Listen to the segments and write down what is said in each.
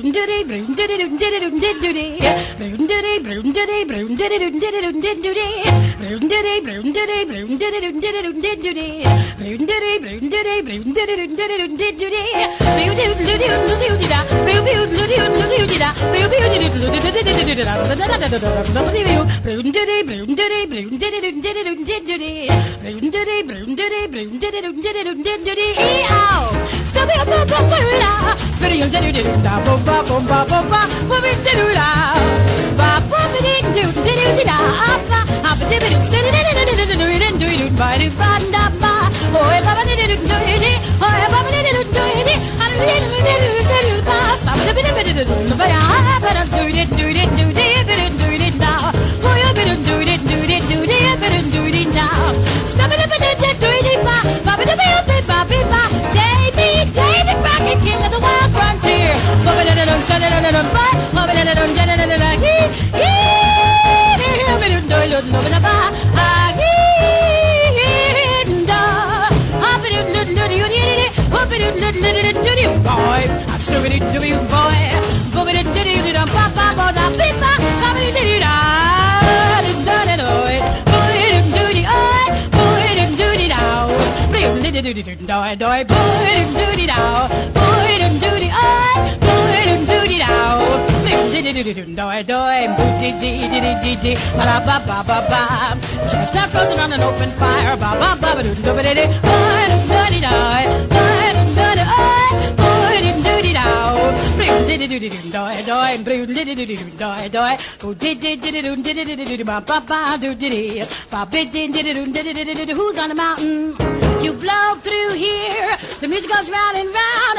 Chestnut roasting on an open fire. Who's on the mountain? You blow through here. The music goes round and round.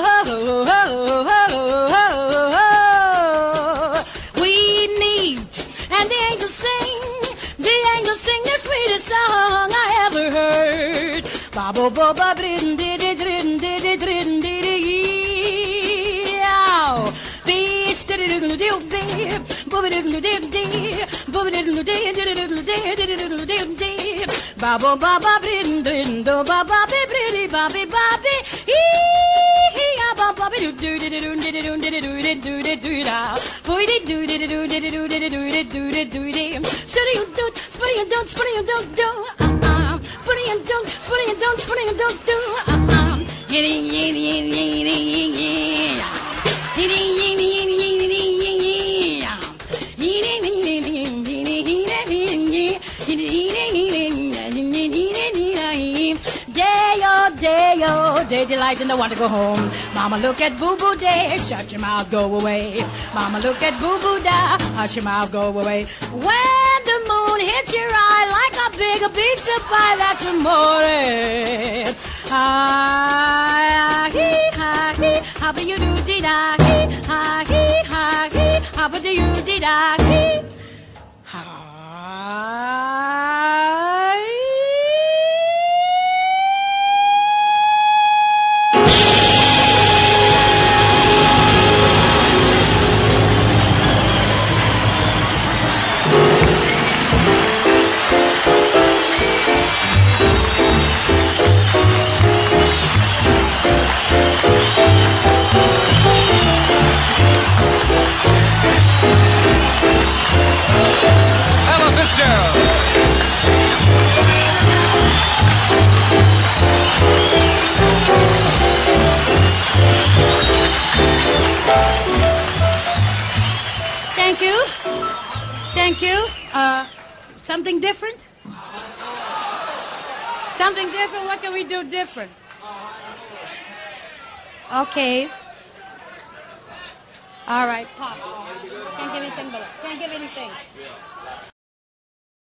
We need, and the angels sing. The angels sing the sweetest song I ever heard. Ba bo bo ba brin di di drin di di drin di di. Be steady do do be. Booby do do do dee. Booby do do dee do do do dee do do do dee. Ba bo ba ba brin drin do ba ba be bri ba be ba be. Ba ba do do do do do do do do do do do da. Boy do do do do do do do do do do do. Steady you don't, steady you don't, steady you don't do. Steady you don't, steady you don't, steady you don't do. Day delight and I want to go home. Mama, look at Boo Boo Day. Shut your mouth, go away. Mama, look at Boo Boo Da. Hush your mouth, go away. When the moon hits your eye like a big pizza pie, that's amore. Ha hee ha hee. How do you do dee da hee? Ha hee ha hee. How do you dee da hee? Ha. Thank you. Something different? Something different? What can we do different? Okay. All right, pop. Can't give anything but can't give anything.